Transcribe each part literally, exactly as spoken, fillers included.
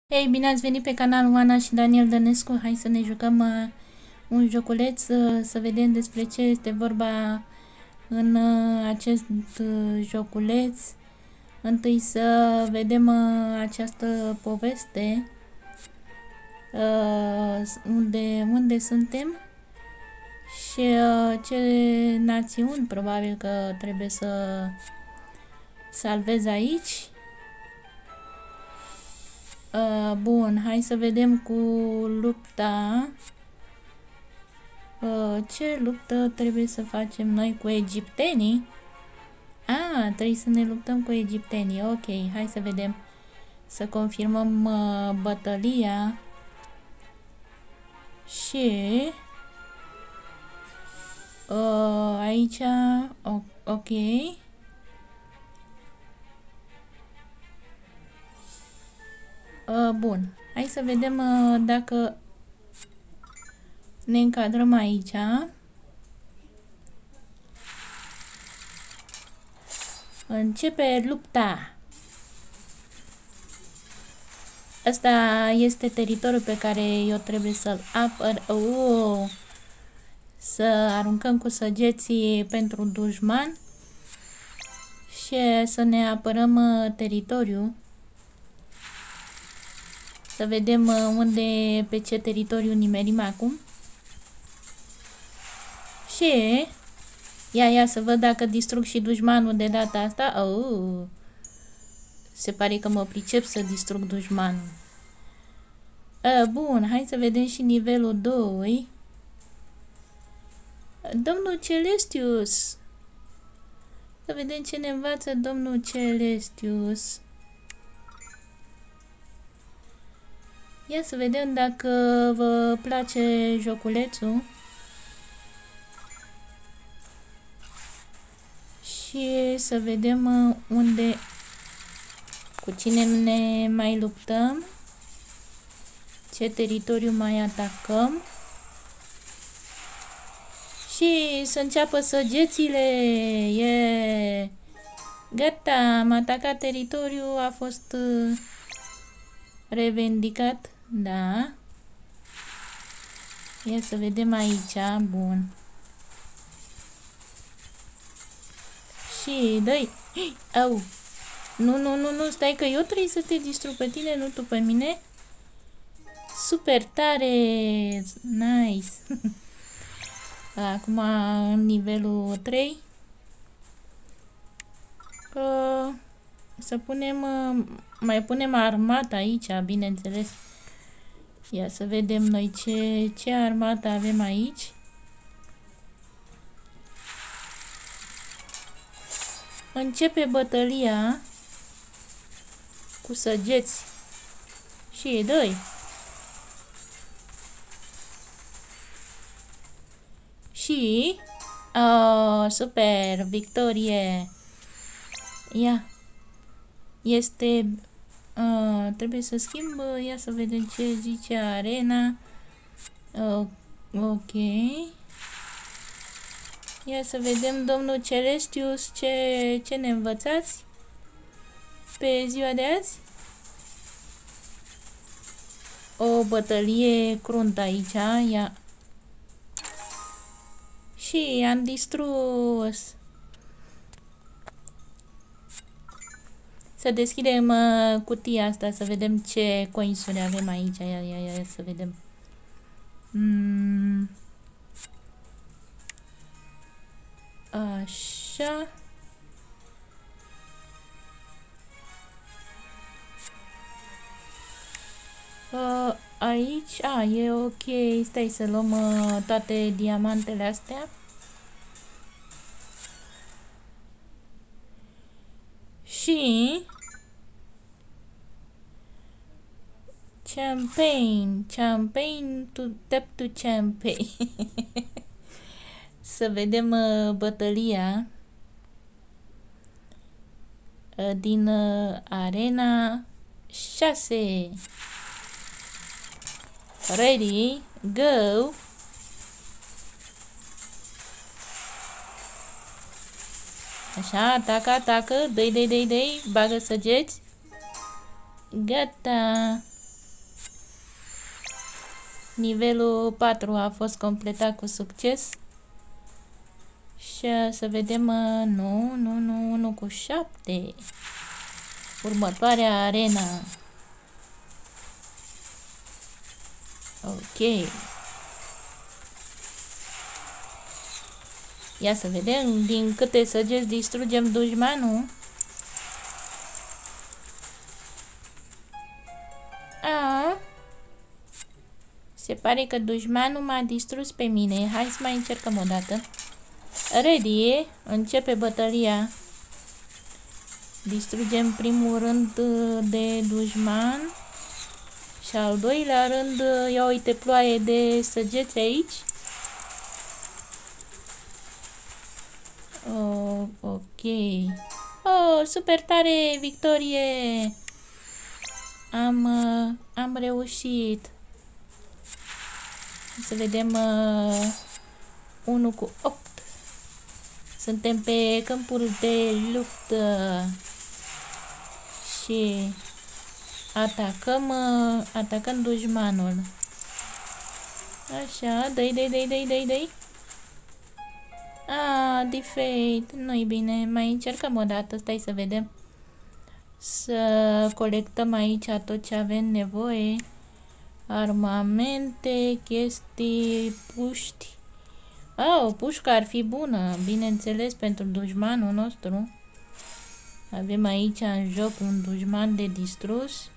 Hei, bine ați venit pe canalul Ana și Daniel Dănescu. Hai să ne jucăm uh, un joculeț, uh, să vedem despre ce este vorba în uh, acest uh, joculeț. Întâi să vedem uh, această poveste, uh, unde, unde suntem și uh, ce națiuni probabil că trebuie să salvez aici. Uh, bun, hai să vedem cu lupta. Uh, ce luptă trebuie să facem noi cu egiptenii? Ah, trebuie să ne luptăm cu egiptenii. Ok, hai să vedem. Să confirmăm uh, bătălia. Și uh, aici, ok. Uh, bun, hai să vedem uh, dacă ne încadrăm aici. Începe lupta. Asta este teritoriul pe care eu trebuie să-l apăr. Oh! Să aruncăm cu săgeții pentru dușman și să ne apărăm uh, teritoriul. Să vedem uh, unde, pe ce teritoriu nimerim acum. Și ia, ia să văd dacă distrug și dușmanul de data asta. Oh, se pare că mă pricep să distrug dușmanul. Uh, bun, hai să vedem și nivelul doi. Domnul Celestius. Să vedem ce ne învață domnul Celestius. Ia să vedem dacă vă place joculețul. Și să vedem unde, cu cine ne mai luptăm, ce teritoriu mai atacăm. Și să înceapă săgețile. Yeah. Gata, am atacat teritoriul, a fost uh, revendicat. Da. Ia să vedem aici. Bun. Și dă-i. Au. Nu, nu, nu, nu, stai că eu trebuie să te distrug pe tine, nu tu pe mine. Super tare. Nice. Acum în nivelul trei. Uh, să punem, uh, mai punem armata aici, bineînțeles. Ia să vedem noi ce, ce armată avem aici. Începe bătălia cu săgeți și doi. Și oh, super, victorie. Ia. Este uh, trebuie să schimb, ia să vedem ce zice arena. Uh, ok. Ia să vedem, domnul Celestius, ce, ce ne învățați pe ziua de azi? O bătălie cruntă aici, ia. Și am distrus. Să deschidem uh, cutia asta, să vedem ce coinsuri avem aici. Ia, ia, ia, să vedem. Mm. Așa. Uh, aici, a, e ok. Stai să luăm uh, toate diamantele astea. Și champagne, champagne to tap to champagne. Să vedem uh, bătălia uh, din uh, arena șase. Ready, go. Așa, atacă, atacă, dă-i, dă-i, dă-i, dă-i, bagă săgeți. Gata. Nivelul patru a fost completat cu succes. Și să vedem, nu, nu, nu, unu cu șapte. Următoarea arena. Ok. Ia să vedem din câte săgeți distrugem dușmanul. A. Se pare că dușmanul m-a distrus pe mine. Hai să mai încercăm o dată. Ready. Începe bătălia. Distrugem primul rând de dușman. Și al doilea rând, ia uite, ploaie de săgeți aici. Oh, ok. Oh, super tare, victorie! Am, uh, am reușit. Să vedem uh, unu cu opt. Suntem pe câmpul de luptă. Și atacăm, uh, atacăm dușmanul. Așa, dai, dai, dai, dai, dai, dai. Ah, defeat. Nu-i bine. Mai încercăm o dată. Stai să vedem. Să colectăm aici tot ce avem nevoie. Armamente, chestii, puști. Ah, o pușcă ar fi bună. Bineînțeles, pentru dușmanul nostru. Avem aici în joc un dușman de distrus.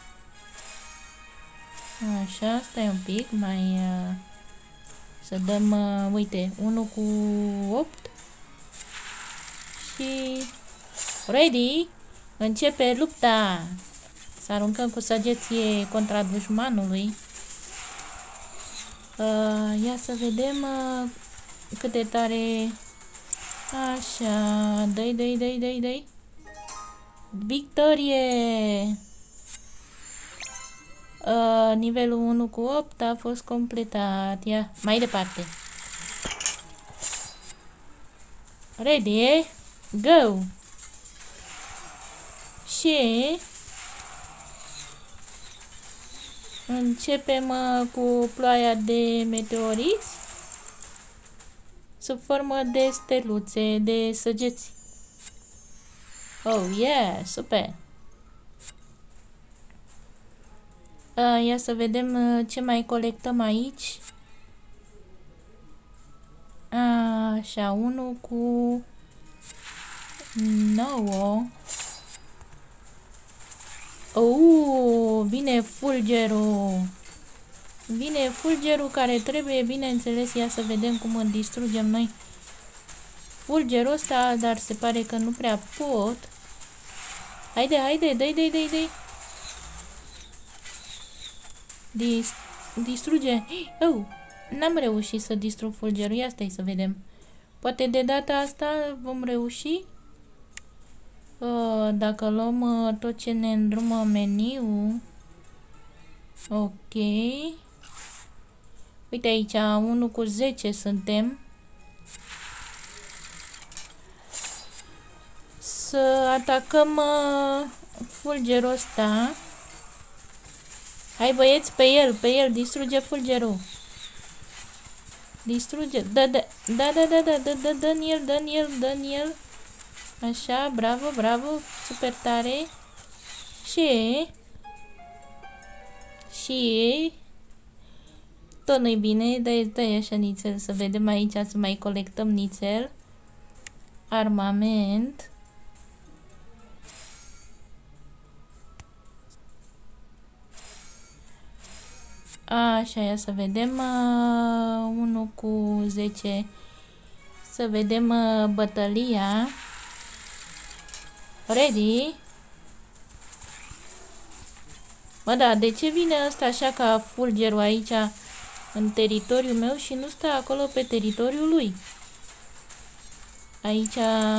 Așa, stai un pic. Mai... Uh, să dăm, uh, uite, unu cu opt. Și... ready! Începe lupta! Să aruncăm cu săgeție contra dușmanului. Uh, ia să vedem uh, cât de tare... Așa, dai, dai, dai, dai, dai. Victorie! Uh, nivelul unu cu opt a fost completat. Ia, mai departe. Ready? Go! Și începem uh, cu ploaia de meteoriți sub formă de steluțe, de săgeți. Oh, yeah! Super! Uh, ia să vedem uh, ce mai colectăm aici. Uh, așa, unu cu nouă. Oh, vine fulgerul. Vine fulgerul care trebuie, bineînțeles. Ia să vedem cum îl distrugem noi. Fulgerul ăsta, dar se pare că nu prea pot. Haide, haide, dai, dai, dai, dai. Dis distruge. Oh, n-am reușit să distrug fulgerul. Ia stai să vedem. Poate de data asta vom reuși. Uh, dacă luăm uh, tot ce ne îndrumă meniul. Ok. Uite aici, unu cu zece suntem. Să atacăm uh, fulgerul ăsta. Hai băieți, pe el, pe el, distruge fulgerul. Distruge, da, da, da, da, da, da, da, da, Daniel, Daniel, Daniel. Așa, bravo, bravo, super tare. Și... Și... Tot nu-i bine, dă-i dă așa nițel, să vedem aici, să mai colectăm nițel. Armament. Așa, ia să vedem uh, unu cu zece. Să vedem uh, bătălia. Ready? Bă, da, de ce vine ăsta așa ca fulgerul aici în teritoriul meu și nu stă acolo pe teritoriul lui? Aici...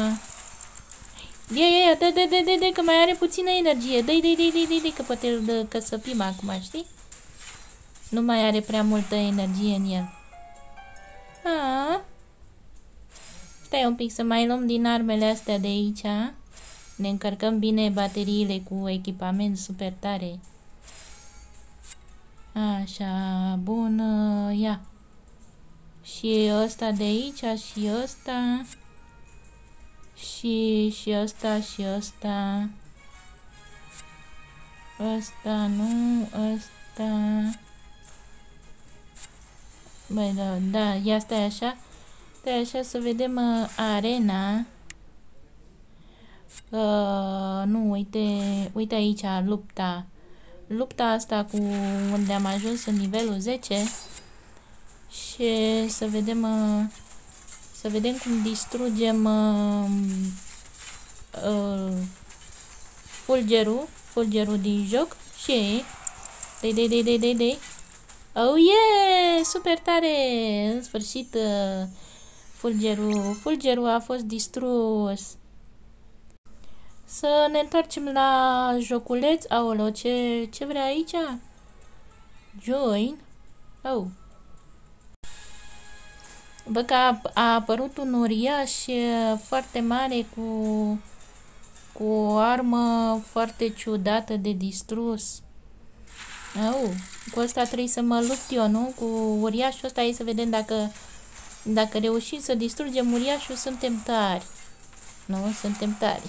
Ia, ia, ia, dă, dă, dă, dă, dă, că mai are puțină energie. Dă-i, dă-i, dă-i, dă-i, dă-i, că poate îl căsăpim acum, știi? Nu mai are prea multă energie în el. A. Stai un pic să mai luăm din armele astea de aici. Ne încărcăm bine bateriile cu echipament super tare. Așa, bun, ia. Și ăsta de aici, și ăsta. Și, și ăsta, și ăsta. Ăsta, nu, ăsta. Băi, da, da, ia stai așa. Stai așa să vedem uh, arena. Uh, nu, uite, uite aici, lupta. Lupta asta cu unde am ajuns în nivelul zece. Și să vedem uh, să vedem cum distrugem uh, uh, fulgerul, fulgerul din joc. Și dei, dei, dei, dei, dei, dei. Oh yeah! Super tare! În sfârșit uh, fulgerul, fulgerul a fost distrus. Să ne întoarcem la joculeț. Aolo, ce, ce vrea aici? Join? Oh. Bă, că a, a apărut un uriaș foarte mare cu, cu o armă foarte ciudată de distrus. Oh, cu ăsta trebuie să mă lupt eu, nu? Cu uriașul ăsta, hai să vedem dacă, dacă reușim să distrugem uriașul, suntem tari. Nu, suntem tari.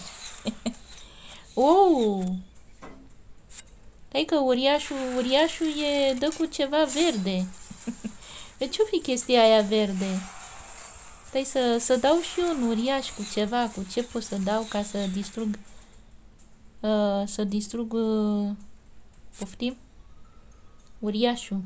Oh! Hai că uriașul, uriașul e, dă cu ceva verde. De ce-o fi chestia aia verde? Stai să, să dau și eu un uriaș cu ceva, cu ce pot să dau ca să distrug, uh, să distrug, uh, poftim? Uriașul.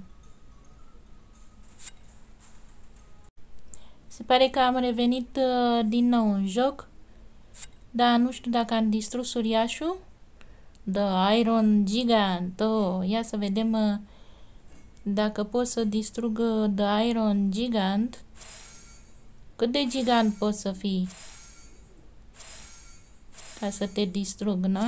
Se pare că am revenit uh, din nou în joc, dar nu știu dacă am distrus uriașul. The Iron Gigant. Oh, ia să vedem uh, dacă pot să distrug uh, The Iron Gigant. Cât de gigant poți să fii ca să te distrug, na?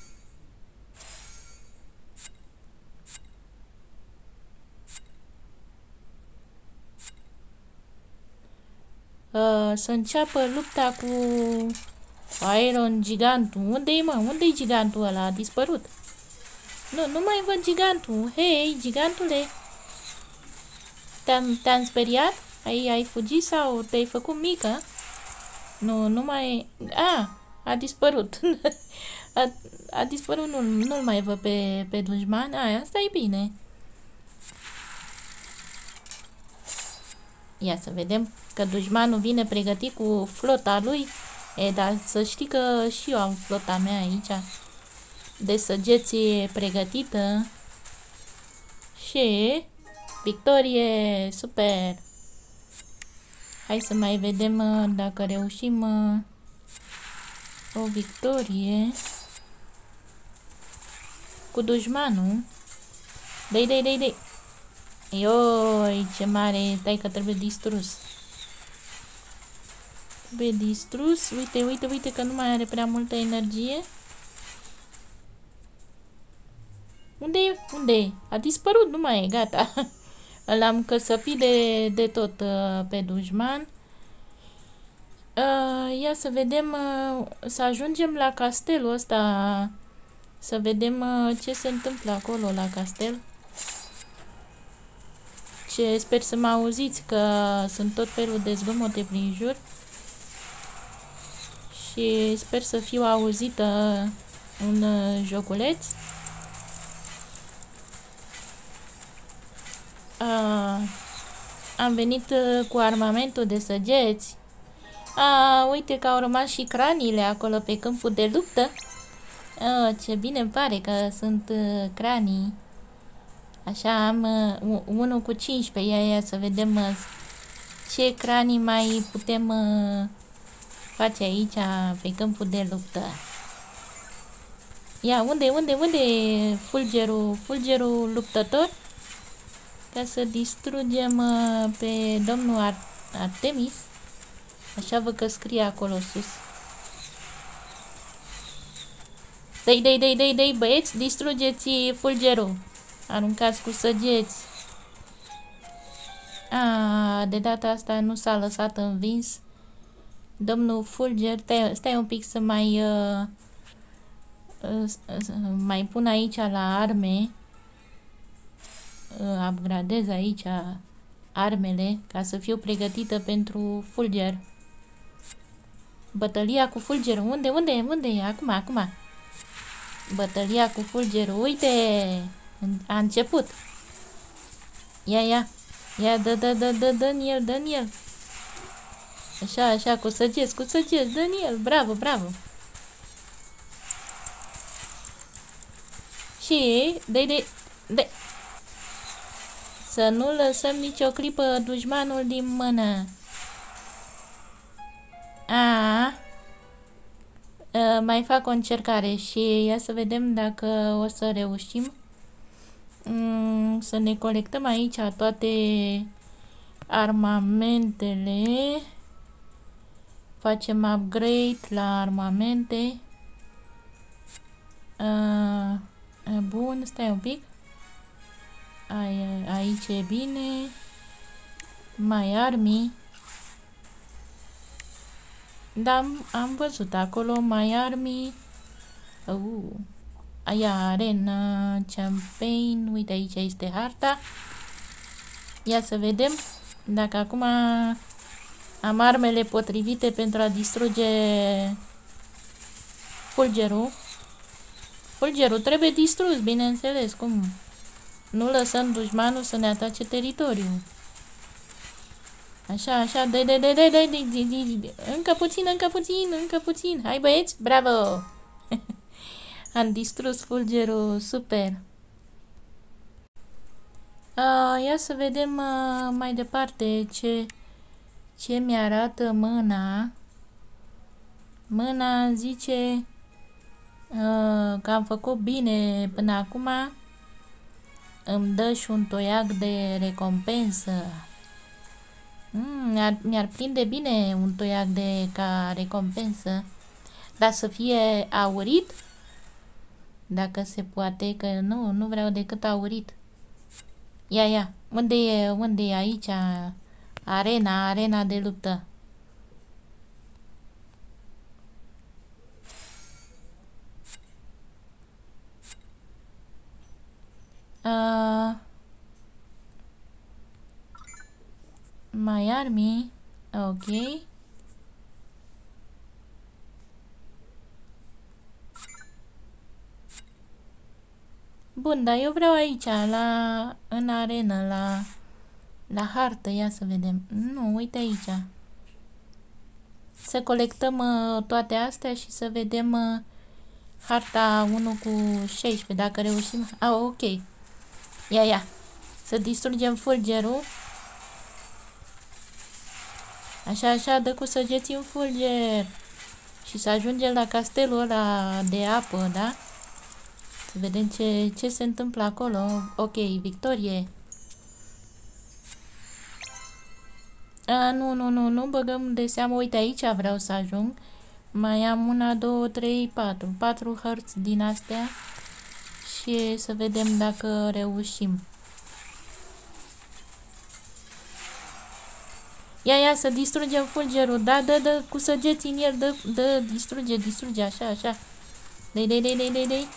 Uh, să înceapă lupta cu Iron Gigantul. Unde-i, mă? Unde-i gigantul ăla? A dispărut. Nu, nu mai văd gigantul. Hei, gigantule! Te-am te-am speriat? Ai, ai fugit sau te-ai făcut mică? Nu, nu mai... A, a dispărut. a, a dispărut, nu, nu-l mai văd pe, pe dușman. Aia, asta e bine. Ia să vedem că dușmanul vine pregătit cu flota lui. E, dar să știi că și eu am flota mea aici de săgeți pregătită. Și victorie, super! Hai să mai vedem dacă reușim o victorie cu dușmanul. Dei, dei, dei, dei. Ioi, ce mare, stai că trebuie distrus. Trebuie distrus. Uite, uite, uite că nu mai are prea multă energie. Unde e? Unde e? A dispărut, nu mai e, gata. L-am căsăpit de, de tot uh, pe dușman. Uh, ia să vedem, uh, să ajungem la castelul ăsta. Să vedem uh, ce se întâmplă acolo la castel. Ce sper să mă auziți, că sunt tot felul de zgomote prin jur. Și sper să fiu auzită în uh, joculeț. Uh, am venit uh, cu armamentul de săgeți. Ah, uite că au rămas și craniile acolo pe câmpul de luptă. Ah, ce bine îmi pare că sunt uh, cranii. Așa, am uh, unul cu cincisprezece. Ia, ia să vedem uh, ce cranii mai putem uh, face aici pe câmpul de luptă. Ia, unde, unde, unde e fulgerul, fulgerul luptător? Ca să distrugem uh, pe domnul Ar Artemis. Așa văd că scrie acolo sus. Dei, dei, dei, dei, dei, băieți, distrugeți fulgerul. Aruncați cu săgeți. A, de data asta nu s-a lăsat învins. Domnul Fulger, stai, stai un pic să mai uh, uh, mai pun aici la arme. uh, upgradez aici armele ca să fiu pregătită pentru fulger. Bătălia cu fulgerul. Unde, unde, unde e? Acum, acum. Bătălia cu fulgerul. Uite! A început. Ia, ia. Ia, dă, dă, dă, dă, dă-n el, dă-n el. Așa, așa, cu săgeți, cu săgeți, dă-n el. Bravo, bravo. Și, dă-i, dă-i, dă-i. Să nu lăsăm nicio clipă dușmanul din mână. A, uh, mai fac o încercare și ia să vedem dacă o să reușim. Mm, să ne colectăm aici toate armamentele. Facem upgrade la armamente. Uh, bun, stai un pic. Ai, aici e bine. Mai armi. Da, am, am văzut acolo mai armi. Uh, aia arena campaign. Uite, aici este harta. Ia să vedem dacă acum am armele potrivite pentru a distruge fulgerul. Fulgerul trebuie distrus, bineînțeles. Cum? Nu lăsăm dușmanul să ne atace teritoriul. Așa, așa, de, de, de, de, de, de, de, de, de. Încă puțin, încă puțin, încă puțin. Hai, băieți, bravo! Am distrus fulgerul, super. Uh, ia să vedem uh, mai departe ce, ce mi-arată mâna. Mâna zice uh, că am făcut bine până acum. Îmi dă și un toiac de recompensă. Mm, mi-ar, mi-ar prinde bine un toiac de ca recompensă. Dar să fie aurit? Dacă se poate, că nu, nu vreau decât aurit. Ia, ia, unde e, unde e aici arena, arena de luptă? Uh, mai armi, ok. Bun, dar eu vreau aici, la, în arenă, la, la hartă, ia să vedem. Nu, uite aici. Să colectăm uh, toate astea și să vedem uh, harta unu cu șaisprezece, dacă reușim. Ah, ok. Ia, ia. Să distrugem fulgerul. Așa, așa, dă cu săgeți în fulger. Și să ajungem la castelul ăla de apă, da? Să vedem ce, ce se întâmplă acolo. Ok, victorie. A, nu, nu, nu, nu băgăm de seamă. Uite, aici vreau să ajung. Mai am una, două, trei, patru. Patru hărți din astea. Și să vedem dacă reușim. Ia, ia, să distrugem fulgerul. Da, dă, dă, cu săgeți în el. Dă, dă, distruge, distruge, așa, așa. Dei, dei, dei, dei, dei, dei.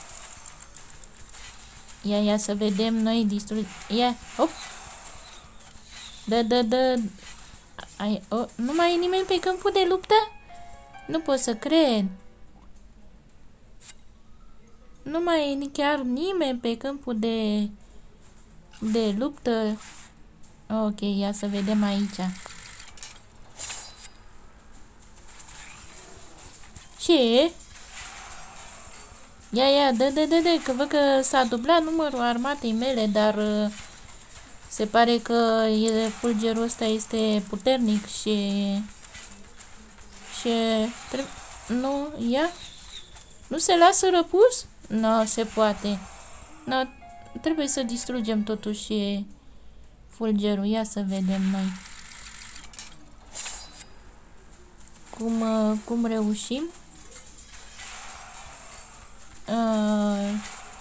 Ia, ia, să vedem noi distruge. Ia, hop. Dă, dă, dă. Ai, oh, nu mai e nimeni pe câmpul de luptă? Nu pot să cred. Nu mai e chiar nimeni pe câmpul de, de luptă. Ok, ia să vedem aici. Ce? Ia, ia, dă, dă, dă, dă, că văd că s-a dublat numărul armatei mele, dar uh, se pare că e, fulgerul ăsta este puternic și... și... Trebuie... Nu, ia? Nu se lasă răpus? Nu, se poate. Nu, trebuie să distrugem totuși fulgerul. Ia să vedem noi. Cum, uh, cum reușim? Uh,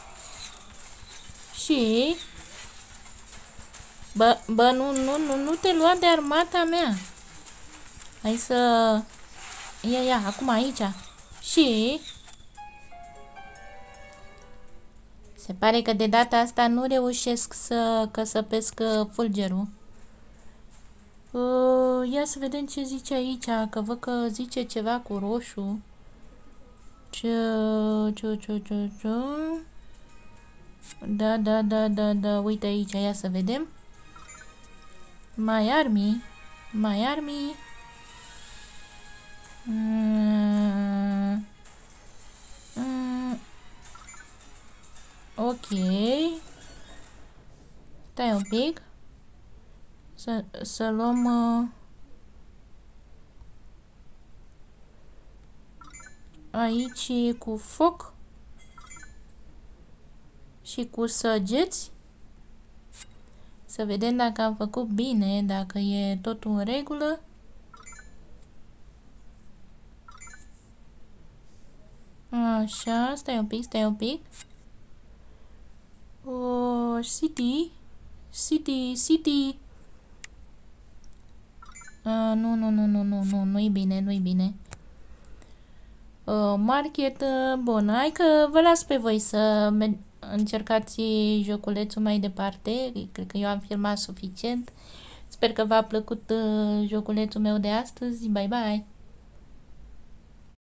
și... Bă, bă, nu, nu, nu, nu te lua de armata mea. Hai să... Ia, ia, acum aici. Și... Se pare că de data asta nu reușesc să căsăpesc fulgerul. Uh, ia să vedem ce zice aici, că văd că zice ceva cu roșu. Ce, ce, ce, ce, ce. Da, da, da, da, da, uite aici, ia să vedem. My army, my army. Mm. Mm. Ok. Stai un pic. Să, să luăm... Uh, aici cu foc. Și cu săgeți. Să vedem dacă am făcut bine, dacă e totul în regulă. Așa, stai un pic, stai un pic. Oh, city. City, city. Uh, nu, nu, nu, nu, nu, nu, nu-i bine, nu-i bine. Uh, market, uh, bun, hai că vă las pe voi să încercați joculețul mai departe. Cred că eu am filmat suficient. Sper că v-a plăcut uh, joculețul meu de astăzi. Bye, bye!